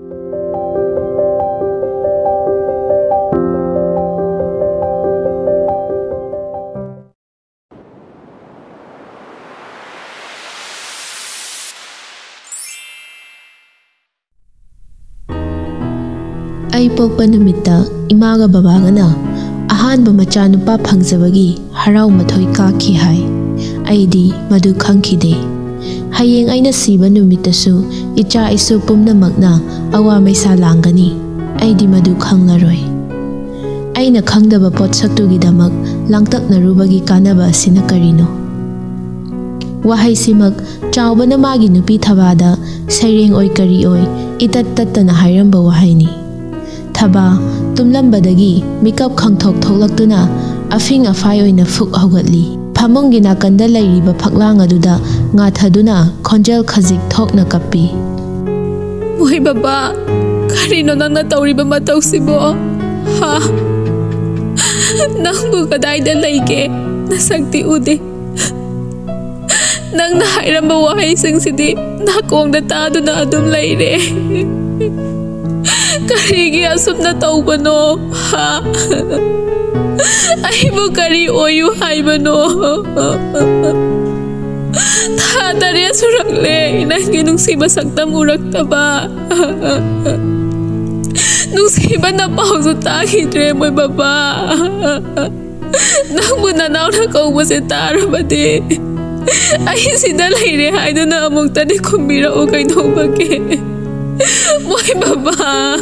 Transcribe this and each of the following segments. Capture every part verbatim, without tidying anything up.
Ay pokpa numitta imaga babagana ahanba machanupa phangzabagi harau mathoi kaki hai aidi madu khangkhide hayeng aina siba numittasu icha isu pumnamakna awa maisa langani aidi madu khanglaroi aina khangdaba potsaktugi damak langtaknarubagi kanaba asina karino wahai simak chawbana magi nupi thabada saireng oi kari oi itat tattana hairamba wahaini Thaba tumlambadagi mikap khangthok thoklaktuna afing afai oina phuk hogatli phamungi nakanda lairiba phaklang aduda ngathaduna khonjel khajik thokna kappi Moi baba karino nangna tawriba matawsibo ha nangbu kadaida laige nasakti ude nangna hairamba wahai singsidhi nakongda taduna adum laire Karigi asupna taubano ha Aibu kari oyu haibano Thadare surakle inangi nungsiba saktam uraktaba Nungsiba na pauso takidre moy baba Nangbu nanaw na kaubo se tarabade Ay sida laire haiduna amukta ni kumbira o kay nobake Moi baba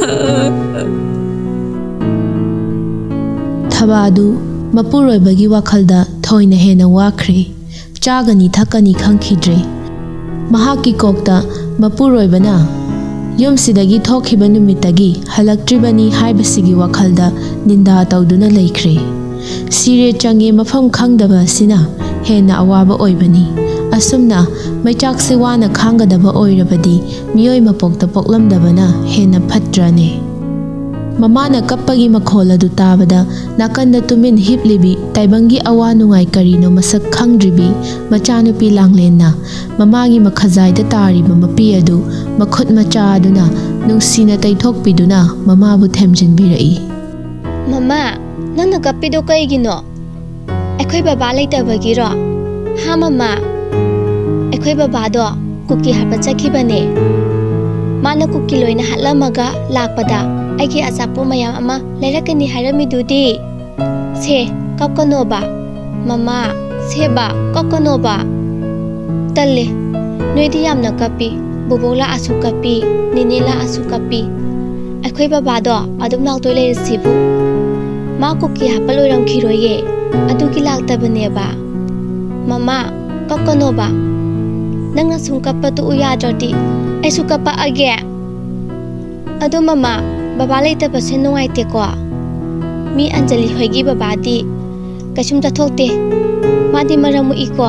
Thabadu mapuroi bagi wakhalda thoina hena wakhre chagani thakani khangkhidre mahaki kokta mapuroi bana yum sidagi thokhiba numitagi halaktribani haibasigi wakhalda ninda tawduna leikhre sire change mafam khangdaba sina hena awaba oibani asumna maichak se wana khangadaba oirabadi miyoi mapokta poklamdabana hena phatrane mamana kappagi makhola du tabada nakanda tumin hiplibi taibangi awa nungai karino masak khangdribi machanupi langlenna mamagi makhazaida tariba mapi adu makhut macha aduna nungsina taithokpiduna mamabu themjinbirai mama nana kappido kaigino ekhoi baba leitabagiro ha mama ekhoi baba do kuki hapa chakhibane mana kuki loina hatlamaga lakpada aigi achapo mayam ama leirakani hairamidudi se kapkanoba mama seba kapkanoba talle noidi yamna kapi bobola asu kapi ninila asu kapi ekhoi baba do adum laktoi leirasibu ma kuki hapa loiram khiroye aduki laktabaneba mama kapkanoba nangna sum kappa tu uyadrodi ai su kappa age adu mama baba leita base nungaite ko mi anjali hoigi baba di kasum ta thokte madi maramu iko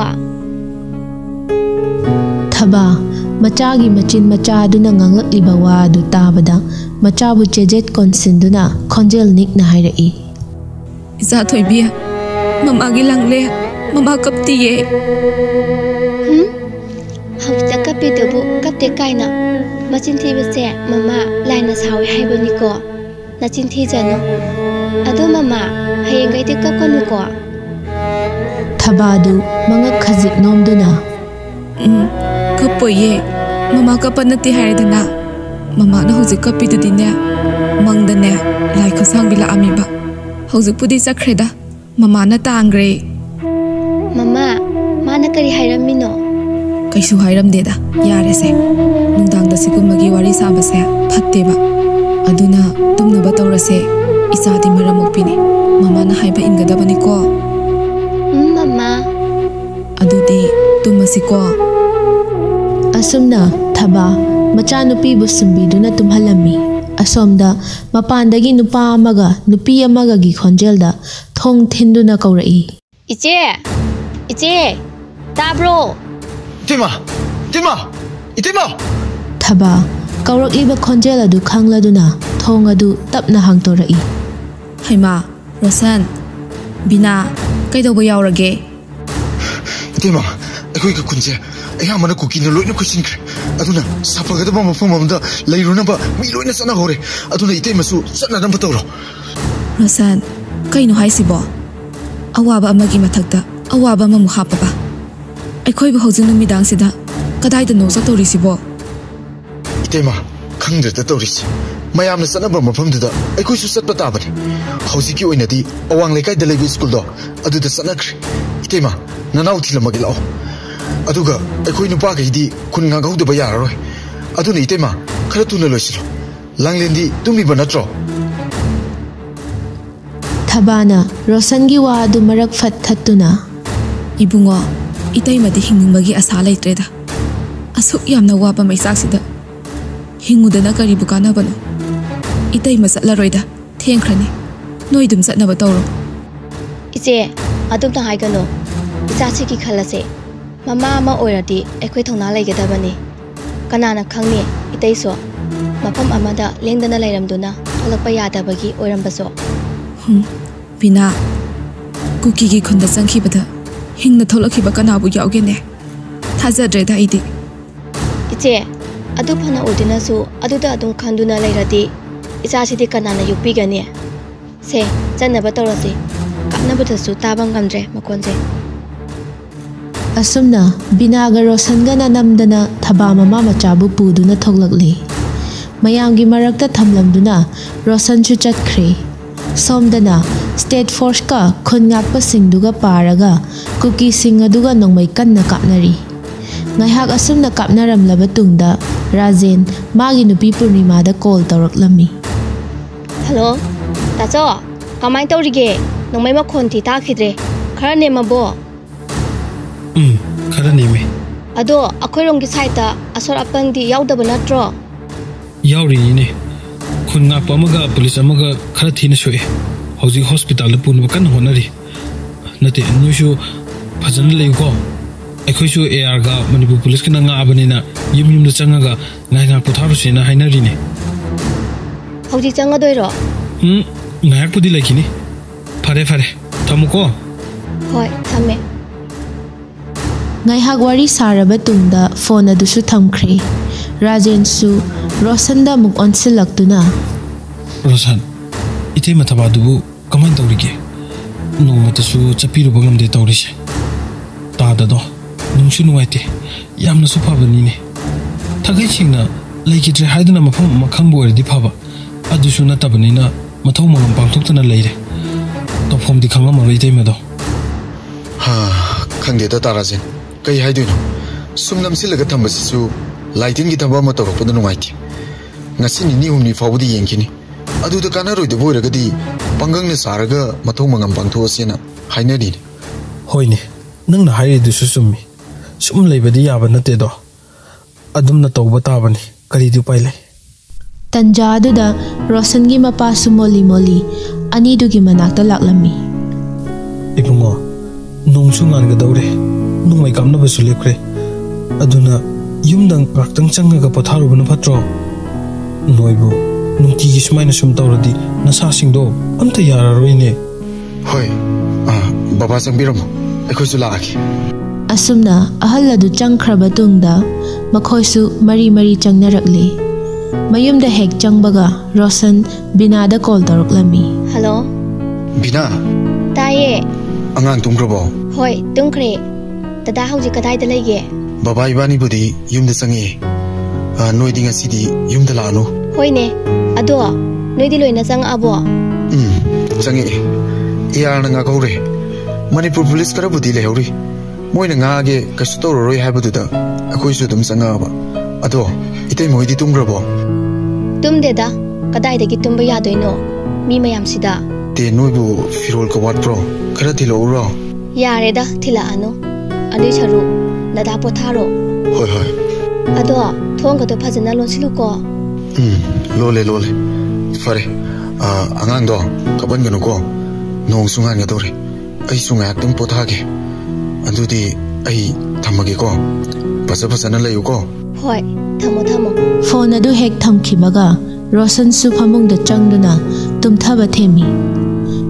Thaba machagi machin macha aduna nganglakliba wa adu tabada machabu chejet konsinduna khonjel nikna hairai Isa Thoibi mama gi langle mama kaptiye hm hauta kapi debu kapte kaina machinthi base mama laina sawi haibani ko nachinthi jano adu mama hayengai de kapkanu ko Thabadu mangak khajik nomduna um kapoye mama kapanati haidana mama na hojik kapidudine mangdane lai khasang bila amiba hojik pudi sakreda mama na tangre mama mana kari hairamino kaisu hairam deda yare se nungdang da sigumagi wari sabase phatteba aduna tumna batawrase isadi maramokpini mama na haiba ingadabani ko mama adudi tumasiko asumna thaba machanupi busumbiduna tumhalami asomda mapandagi nupa amaga nupi amaga gi khonjelda thong thinduna kaurai iche iche tabro Tima Tima Itima Thaba kaurakliba khonjel adu khangladuna thong adu tapna hangtorai haima Rosan Bina kaidoba yaurage Itima ꯑꯩꯈꯣꯏ ꯒ ꯈꯨꯟꯁꯦ ꯑꯌꯥꯝꯕꯅ ꯀꯨꯀꯤꯅ ꯂꯣꯏꯅ ꯈꯨꯠꯁꯤꯟꯈ꯭ꯔꯦ ꯑꯗꯨꯅ ꯁꯥꯐꯒꯗꯕ ꯃꯐꯝ ꯑꯃꯗ ꯂꯩꯔꯨꯅꯕ ꯃꯤ ꯂꯣꯏꯅ ꯆꯠꯅꯍꯧꯔꯦ ꯑꯗꯨꯅ ꯏꯇꯩꯃꯁꯨ ꯆꯠꯅꯅꯕ ꯇꯧꯔꯣ ꯔꯣꯁꯟ ꯀꯩꯅꯣ ꯍꯥꯏꯁꯤꯕꯣ ꯑꯋꯥꯕ ꯑꯃꯒꯤ ꯃꯊꯛꯇ ꯑꯋꯥꯕ ꯑꯃꯃꯨꯛ ꯍꯥꯞꯄꯕ ꯑꯩꯈꯣꯏꯕꯨ ꯍꯧꯖꯤꯛ ꯅꯨꯃꯤꯗꯥꯡꯁꯤꯗ ꯀꯗꯥꯏꯗꯅꯣ ꯆꯠꯇꯧꯔꯤꯁꯤꯕꯣ 이때마 ꯈꯪꯗ꯭ꯔꯦꯗ ꯇꯧꯔꯤꯁꯤ ꯃꯌꯥꯝꯅ ꯆꯠꯅꯕ ꯃꯐꯝꯗꯨꯗ ꯑꯩꯈꯣꯏꯁꯨ ꯆꯠꯄ ꯇꯥꯕꯅꯤ ꯍꯧꯖꯤꯛꯀꯤ ꯑꯣꯏꯅꯗꯤ ꯑꯋꯥꯡ ꯂꯩꯀꯥꯏꯗ ꯂꯩꯕ ꯁ꯭ꯀꯨꯜꯗꯣ ꯑꯗꯨꯗ ꯆꯠꯅꯈ꯭ꯔꯦ ꯏꯇꯩꯃ ꯅꯅꯥꯎ ꯊꯤꯜꯂꯝꯃꯒꯦ ꯂꯥꯛꯑꯣ ꯑꯗꯨꯒ ꯑꯩꯈꯣꯏ ꯅꯨꯄꯥꯈꯩꯗꯤ ꯈꯨꯟ ꯉꯥꯡꯍꯧꯗꯕ ꯌꯥꯔꯔꯣꯏ ꯑꯗꯨꯅ ꯏꯇꯩꯃ ꯈꯔ ꯊꯨꯅ ꯂꯣꯏꯁꯤꯜꯂꯣ ꯂꯥꯡꯂꯦꯟꯗꯤ ꯇꯨꯝꯃꯤꯕ ꯅꯠꯇ꯭ꯔꯣ ꯊꯕꯥꯅ ꯔꯣꯁꯟꯒꯤ ꯋꯥ ꯑꯗꯨ ꯃꯔꯛ ꯐꯠ ꯊꯠꯇꯨꯅ 이붕어 이따이마디 힝능마기 아사 레이트레다 아속 얌나 와바 마이삭시다 힝우데나 가리부 가나바노 이따이마 삿라로이다 탱크라니 노이듬 삿나바 떠오로 이제 아둠다 하이가노 이자치기 칼라세 마마 아마 오이라디 에코이 통나 레이게다바니 까나나 캉니 이따이소 마팜 아마다 랭다나 레이람두나 톨락바 야다바기 오이람바소 흠 비나 쿠키기 콘다 짱키바다 힝나 톨락히바 까나부 야오게네 타자드레다 이디 이제 아두 파나 오디나수 아두다 아둥 칸두나 레이라디 이자치디 까나나 육비가니 세 짠나바 떠러시 깝나부터수 따방 감드레 마콘제 असुमना बिनागा रोशनगना नमदना थबा ममा मचाबु पुदुना थोगलकली मयामगी मरक्ता थमलमदुना रोशनसु चटख्रे सोमदना स्टेट फोर्स का खुनगाकपा सिंगदुगा पारगा कुकी सिंग अदुगा नोंमै कन्ना कापनरी ngaihak asumna kapnaramlaba tungda Rajen मागी नुपी पूर्णिमादा कॉल तौरकलमी हेलो ताचो कमाय तौरिगे नोंमै मखोनथि ताखिद्रे खरा नेमबो ꯎꯝ ꯈꯔ ꯅꯦꯝꯃꯦ ꯑꯗꯣ ꯑꯩꯈꯣꯏꯔꯣꯝꯒꯤ ꯁꯥꯏꯠꯇ ꯑꯁꯣꯔ ꯑꯄꯟꯗꯤ ꯌꯥꯎꯗꯕ ꯅꯠꯇ꯭ꯔꯣ ꯌꯥꯎꯔꯤꯅꯤꯅꯦ ꯈꯨꯟ ꯉꯥꯛꯄ ꯑꯃꯒ ꯄꯨꯂꯤꯁ ꯑꯃꯒ ꯈꯔ ꯊꯤꯅ ꯁꯣꯛꯑꯦ ꯍꯧꯖꯤꯛ ꯍꯣꯁꯄꯤꯇꯥꯜꯗ ꯄꯨꯅꯕ ꯀꯟꯅ ꯍꯣꯠꯅꯔꯤ ꯅꯠꯇꯦ ꯅꯣꯏꯁꯨ ꯐꯖꯅ ꯂꯩꯌꯨꯀꯣ ꯑꯩꯈꯣꯏꯁꯨ ꯑꯦ ꯑꯥꯔꯒ ꯃꯅꯤꯄꯨꯔ ꯄꯨꯂꯤꯁꯀꯅ ꯉꯥꯛꯑꯕꯅꯤꯅ ꯌꯨꯝ ꯌꯨꯝꯗ ꯆꯪꯉꯒ ꯉꯥꯏꯍꯥꯛ ꯄꯣꯊꯥꯔꯨꯁꯦꯅ ꯍꯥꯏꯅꯔꯤꯅꯦ ꯍꯧꯖꯤꯛ ꯆꯪꯒꯗꯣꯏꯔꯣ ꯎꯝ ꯉꯥꯏꯍꯥꯛꯄꯨꯗꯤ ꯂꯩꯈꯤꯅꯤ ꯐꯔꯦ ꯐꯔꯦ ꯊꯝꯃꯨꯀꯣ ꯍꯣꯏ ꯊꯝꯃꯦ ngaiha wari saraba tungda phone adusu thamkhre rajen su rosan da muk onsilaktuna rosan ite mathaba dubu kaman tawrige nomata su chapiru bangam de tawrise ta da do nungsu nuwaite yamna su phabani ne thagai chingna leikidre haiduna mafam makham bo erdi phaba adusu na tabani na mathau mangam pangthoktana leire tofom di khangam aro ite mado ha khangde da tarajen कई हाइदुनो सुमलम सिलगा थंबसिसु lighting की थंबा म तौरपद नुंगाइति ngasi ni ni humni fawdi yengkini adu da kana roi de boiragadi pangang ne saraga mathau mangam pangtho asena hainari hoine nangna hairi du susummi sum leibadi yaba nate do adumna tawba tabani kari du paile tanja adu da rosan gi mapa su moli moli ani du gi manakta laklami ibungo nungsu ngan ga dawre nungmai kamna basu lekre aduna yumdang praktang changaga potharu bana phatro noibu nungti gi sumaina sum tawradi nasa singdo amta yararoine hoi ah baba changbiramo ekhoisu laaki asumna ahal adu changkhraba tungda makhoisu mari mari changnarakli mayumda hek changbaga rosan bina da call tawraklami hello bina taye angang tumgrabo hoi tungkhre Dada hauji kadai da lege baba ibani budi yumda changi a noidi ngasidi yumda lanu hoine ado noidi loina chang abo um changi yar na nga gaure manipur police kara budi lehori moina nga ge kasto roi haibadu da akoi su dum changa ba ado itei moidi tumgrabo tumde da kadai da gi tumba ya doino mi mayam sida te noibu firol ka wat pro kara thilo uro yare da thila anu Adi charu nada potharo hoi hoi ado thong ga phajana lonsilu ko um lole lole fare a angang do kaban ganu ko nong sungan ga dore ai sunga tum pothage andudi ai thamage ko pasa pasa na layu ko hoi thamo thamo phone adu hek thamkhibaga rosan su phamung da changduna tumthaba themi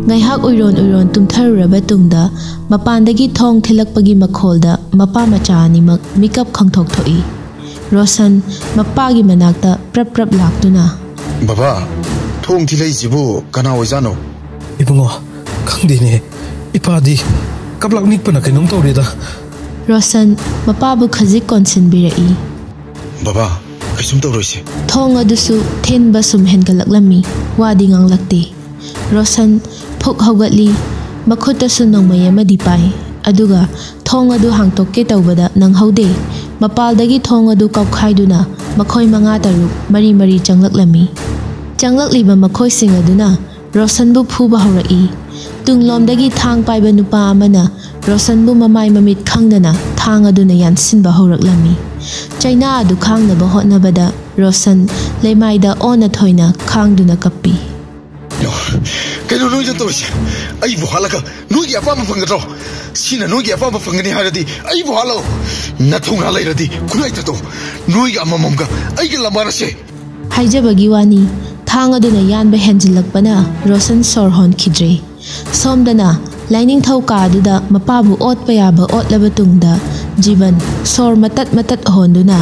ngaihak uiron uiron tumtharuraba tungda mapandagi thong thilakpagi makholda mapa macha animak makeup khangthok thoi Rosan mapagi manakta prap prap laktuna Baba thong thilai jibu kana oizano Ibungo khangdine ipadi kablak nikpana kainom tawreda Rosan mapabu khazik konsin birai Baba kaisum tawroise thong adusu thenba sum hengalaklammi wadi nganglakte Rosan phuk haugatli makhuta su nongmay amadi pai aduga thong adu hangtokke tawbada nanghaude mapaldagi thong adu kaukhaiduna makhoi manga taruk mari mari changlaklami changlakliba makhoi sing aduna Rosan bu phuba haurai tunglomdagi thang paiba nupa amana Rosan bu mamai mamit khangdana thang aduna yansinba hauraklami China adu khangnaba hotnabada Rosan leimaida ona thoina khangduna kappi Kailan nung yung tawis? Ay buhala ka! Nung iya pa mapanggatro! Sina nung iya pa mapangani haradi? Ay buhala! Natong halay radi! Kunay tato! Nung iya amamam ka! Ay kalamara siya! Haijabagi wani, thang aduna yan ba henjilakpa na Rosan sorhon kidre. Somdana, lining thaw ka aduda mapabu ot payaba ot labatungda jiban sor matat matat honduna.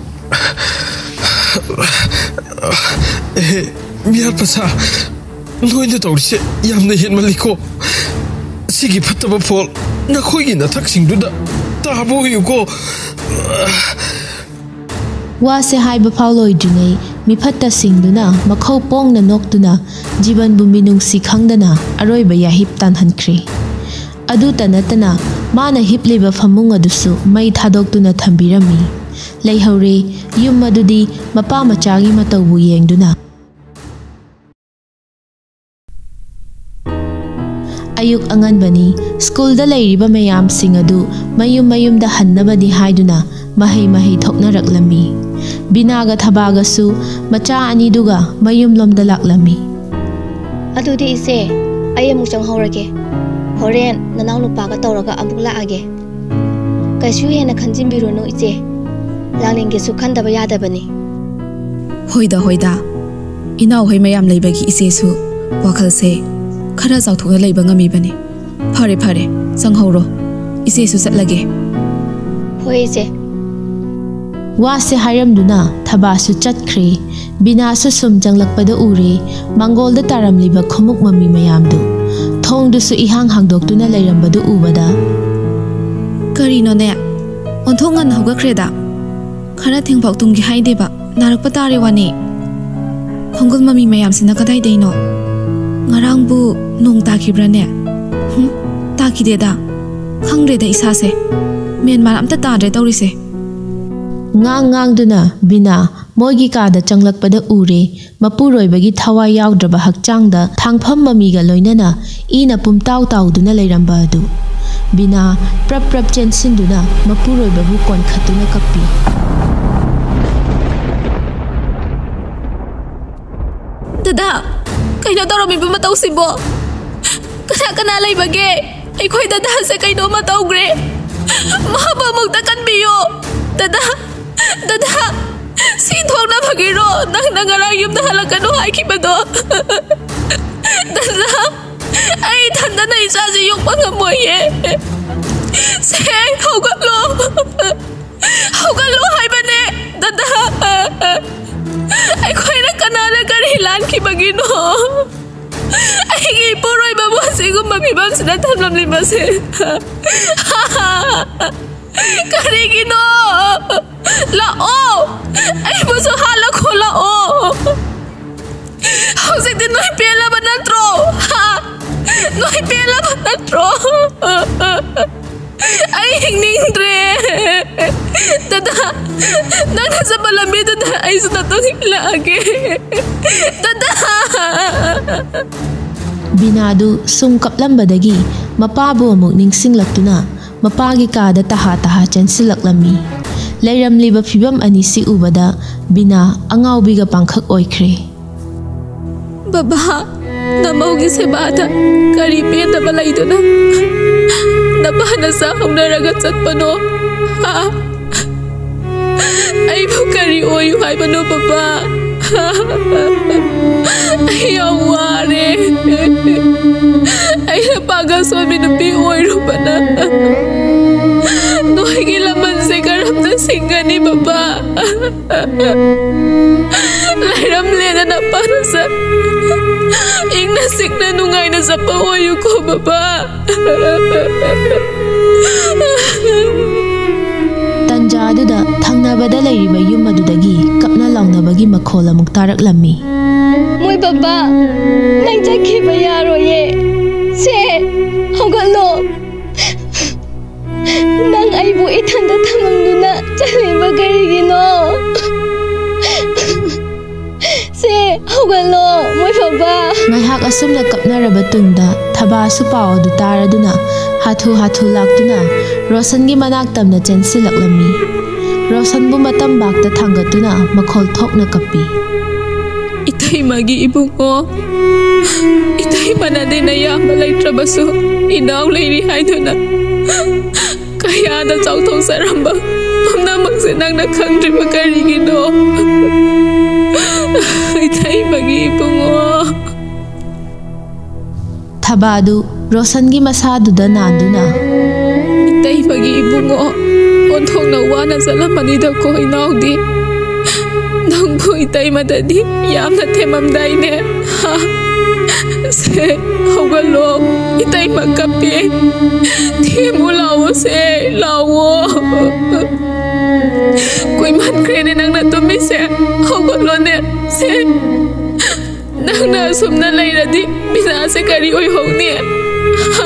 Eh, miyar pasa! Noida tawrise yamna henmaliko sigi phattaba phol nakhoigi na thaksing duda tabo yuko Wase haiba phawloi dungai mi phatta singduna makhau pongna noktuna jiban bu minungsi khangdana aroiba ya hip tan hankhri adu tanatana mana hipliba famung adusu mai thadoktuna thambirami leihore yum madudi mapa machagi matawbu yengduna Ayuk angan bani, school da layriba mayam sing adu, mayum mayum da hannaba di haiduna, mahay mahay thokna raklami. Binaga thabaga su, macha ani duga, mayum lom da laklami. Adu di ise, ayam musang horage. Horen, nanaw lupa ka tawraga amuk laage. Kaisyu hena khanjim biru no ise. Langlinge su khandaba yada bani. Hoida hoida, inaw hoy mayam laybagi ise su, wakal se. Khara zawthuna leiba ngami bani phare phare sanghoro ise su chatlage hoi je wa se hairamduna thaba su chatkhre bina su sum janglakpada ure mangol da taramliba khumuk mami mayamdu thongdu su ihang hangdoktuna leirambadu ubada karino ne onthongan hogakreda khara thingphok tumgi haideba narakpa tare wani khongol mami mayam sina kadai deino ngarang bu nong takibrane hm takideda khangreda isase menman amta tadre tawrise ngang ngang duna bina moigi kada changlakpada ure mapuroibagi thawai yaudraba hakchangda thangpham mamiga loinana ina pumtaw taw duna leiramba adu bina prap prap chensin duna mapuroibabu kon khatuna kappi dada kaino taro mi buma taw sibo kana kana lay bage ay koy dada se kaino ma taw gre mahaba magta kan biyo dada dada si thong na bagiro nang nangarang yum na halakano ay kibado dada ay thanda na isa si yung pangamoye se hawgalo hawgalo hay bane dada ay koy na kanala karilan kibagino ay gipuroy ba mo sigum mabibam sila tamlam lima si karigino lao ay muso hala ko lao hawsik din noy pela ba natro noy pela ba natro ay hingning dre dada dada sa palami dada ay sa tatong hilage dada binadu sumkaplambadagi mapabu amuk ningsinglaktuna mapagi kada taha taha chansilaklami leiramliba phibam ani si ubada bina angawbiga pangkhak oikhre baba namaugi sebada kari peta balaiduna nabana sa humnaraga chatpano ha ay bu kari oyu hay bano baba Ai aware. Ai paga sobi nupi oiru bana. Noi gila man se karam na singani baba. Lairam lena na parasa. Ingna sikna nungai na sapa oyu ko baba. Tanjaduda thangnabada leiriba yum adudagi kapna lawnabagi makhol amuk taraklammi. Moi baba nang jakhiba yaroye se hogalo nang aibu ithanda thamamduna chaliba garigino se hogalo moi baba Maihak asumna kapnaraba tungda thaba su paw adu taraduna hathu hathu laktuna Rosan gi manak tamna chensilaklammi. Rosan bu matam bakta thangatuna makhol thokna kapi. Itai magi ibungo. Itai manade na yama laitrabasu inaw lairi haiduna. Kaya na chawthong saramba. Mamna magsinang na khangdriba karigino. Itai magi ibungo. Thabadu Rosan gi masaduda nanduna. Itai magi ibungo. Onthong na wana salamani da ko inaudi. Nang bu itai madadi yamna themamdai ne. Ha. Se hogalo itai makapi. Themu lawo se lawo. Koi man krene nang na tumi se hogalo ne se. Nang na sumna lairadi bisa se kari oi hogni. Ha.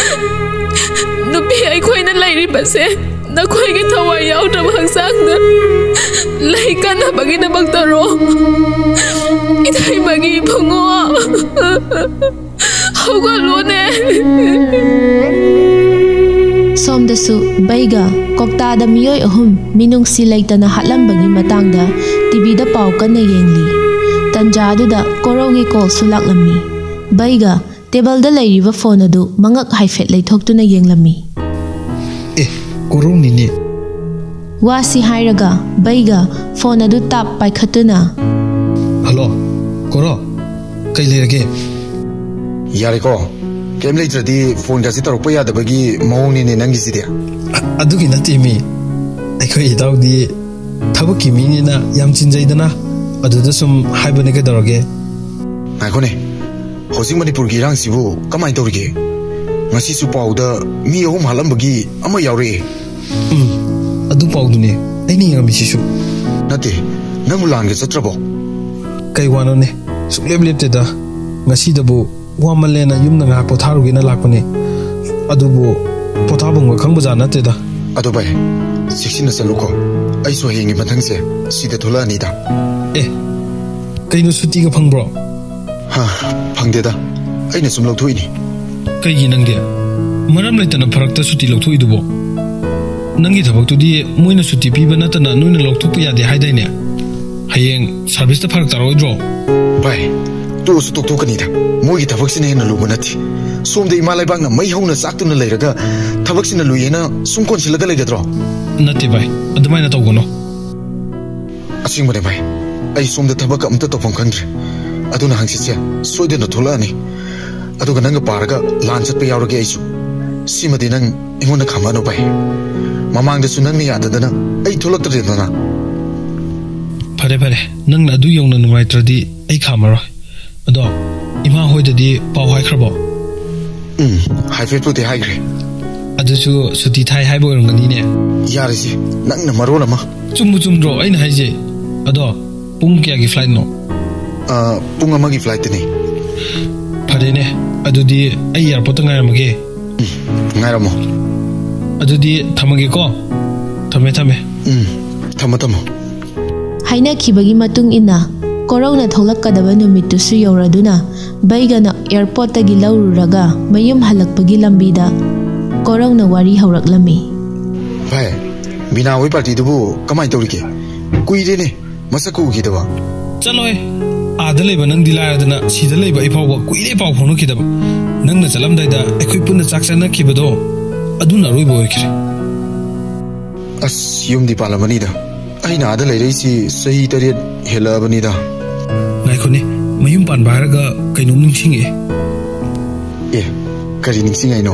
Nupi ai koi na lairi base. Na koi ki thawai yaw trab hangsang na. Lai kana bagi na bagtaro. Itai bagi bungo. Hogalo ne. Somdasu baiga kokta da miyoi ahum minung silaitana hatlambagi matangda T V da paw kana yengli. Tanjaduda korogi kol sulaklammi. Baiga table da lairiba phone adu mangak haifet leithoktuna yenglammi. Eh, korong nini. Wasi hairaga baiga phone adu tap paikhatuna. Hello, koro. Kai lerage. Yare ko. Kem leitradi phone ga si tarokpa yadabagi mawngni ne nangi sidi. Adugi nati mi. Aikhoi idawdi thabaki mini na yam chinjaidana. Aduda sum haibane ka darage. Ngakone. Hosing Manipur gi rang sibu kamai tawrige. Ngasi su pawda mi ahum halambagi ama yawre. Um, adu pawdune. Aini ngami sisu. Nate, nang ulang ga chatrabo. Kai wano ne. Sukleb lepte da. Ngasi dabu wamalena yumna nga potharugi na lakone. Adubu pothabung ga khangba jana te da. Adu bai. Sixina saluko. Ai so hengi mathangse sida thola ni da. Eh. Kaino suti ga phangbro. Ha, phangde da. Aina sum lawthoini. Kaigi nangde. Maram laitana pharakta suti lawthoidubo. Nangi thabak-tudi moina suti piba natana noina lawthokpa yade haidaine. Hayeng service ta pharak taroidro. Bai. Tu su tok tok ni da. Moi gi thabak sine na luba nati. Somde imalai bangna mai hauna saktuna leiraga thabak sine luyena sum konsilaga leigadro. Nati bai. Adumaina tawgono. Asingmane bai. Ai somde thabak amta topam khangre. Aduna hangsitse soidena tholani. Aduga nanga paraga lan chatpa yawrage aisu. Simadi nang ingona khamano bai. Mamangda su nang ni yadadana ai tholaktredana. Pare pare nang na adu yongna nungaitradi ai khamaro. Ado ima hoidadi paw haikrabo. Um, haifet puti haigre. Adusu suti thai haibo ngani ne. Yarisi nang na marona ma. Chumbu chumdro aina haije. Ado pung kya gi flight no. Ah, pung amagi flight ni. Pare ne adudi ai airport ngairamage. Ngairamo. Adudi thamage ko. Thame thame. Um, thama thama. Haina khibagi matung ina korona tholakadaba numittusu yauraduna baigana airport tagi laururaga mayum halakpagi lambida korona wari hauraklammi. Bhai, bina oi party dubu kamai tawrike. Kuire ne masaku gi daba. Chaloi. Ada leba nang dilayadana sida leba ipawa kuire paw phono kidaba. Nang na chalam daida ekoi punna chakchana kibado. Aduna roibo oikre. As yum di palamani da. Aina ada leirei si sahi tariat hela bani da. ngaikhone mayum pan baraga kainom ningsinge ए करी निंगसिंग आइनो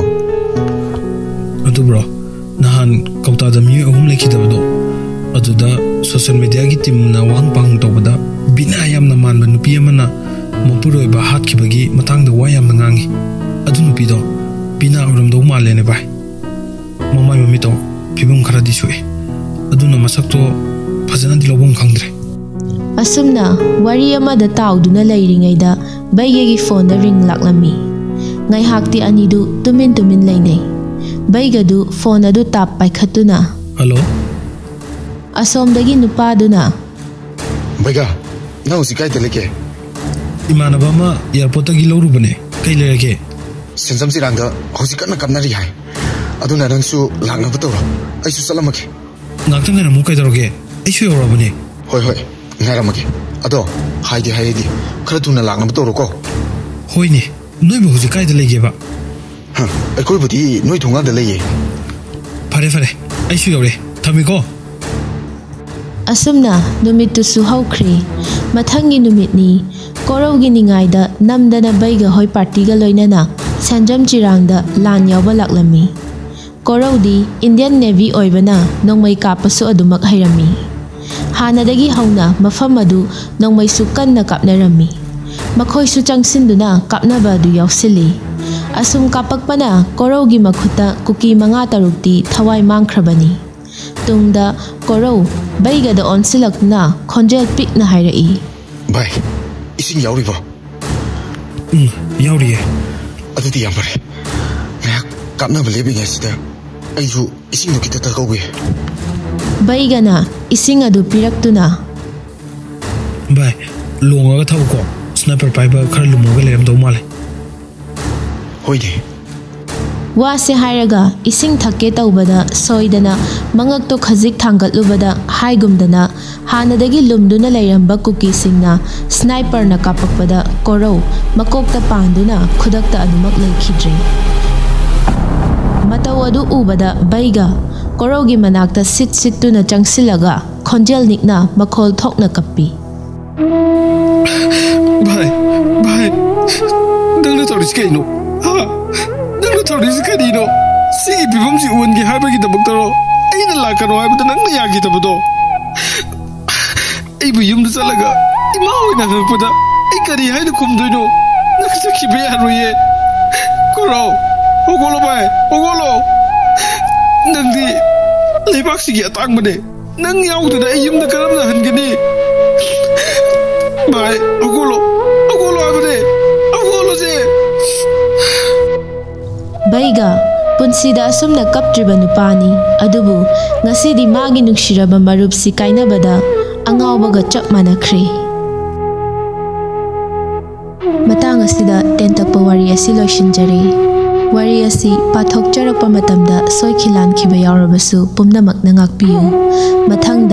adu bro nahan kauta da mi ahum lekhidabado aduda social media gi team na wang pang tobada bina yamna manba nupi amana mapuroi ba hat khibagi matang da wa yamna ngangi adu nupi do bina uram do male ne bai mamai mami to phibum khara di sui aduna masak to phajana di lobong khangdre asumna wari amada tauduna leiringaida baigegi phone da ring laklami ngai hakti anidu tumin tumin leinei baigadu phone adu tap paikhatuna hello asomdagi nupaduna baiga na usi kai deleke imana bama airport gi loru bane kai lerege senjam sirangda hosi kana kamnari hai aduna rangsu langna butoro aisu salamake ngakta ngana mu kai daroge aisu yorabane hoi hoi ngairamake ado haidi haidi khara tuna langna butoro ko hoine noi bu hosi kai da lege ba ha ekoi budi noi thonga da leye fare fare aisu yore thamiko asumna numitu su haukri mathangi numitni koraugi ningaida namdana baiga hoi party ga loinana sanjam chirangda lan yawba laklami koraudi Indian Navy oibana nongmai kapasu adumak hairami hanadagi hauna mafam adu nongmai su kanna kapnarami makhoi su changsinduna kapnaba adu yausili asum kapakpana koraugi makhuta kuki manga tarukti thawai mangkhrabani tungda korau baiga da onsilakna khonjel pikna hairai bai ising yauri ba um yauri adudi yamare na kapna belebi ngasida aisu ising no kita takauwe baiga na ising adu piraktuna bai longa ga thauko sniper paiba khar lumoga lerem do male hoide wase hairaga ising thakke taubada soidana mangak to khazik thangatlubada haigumdana hanadagi lumduna leiramba kuki singna sniper na kapakpada korau makokta panduna khudakta adumak leikhidre mataw adu ubada baiga koraugi manakta sit sittuna changsilaga khonjel nikna makhol thokna kappi bai bai dangna toris kaino ha Toris kadino si bibum si uwan gi habagi da baktaro aina la karo habada nang ya gi tabado ai bu yum da salaga ima hoina ngakpada ai kari haida kumdoino nak sakhi be haruye koro ogolo bai ogolo nangdi lebak si gi atang bane nang yauda da yum da karam da hangani bai ogolo ogolo abade ogolo je baiga punsida asumna kaptriba nupani adubu ngasidi magi nuksiraba marupsi kainabada angawbaga chap manakhre matang asida tentakpa wari asi loishinjare wari asi pathok charakpa matamda soikhilan khiba yawrabasu pumnamak na ngakpiyu mathang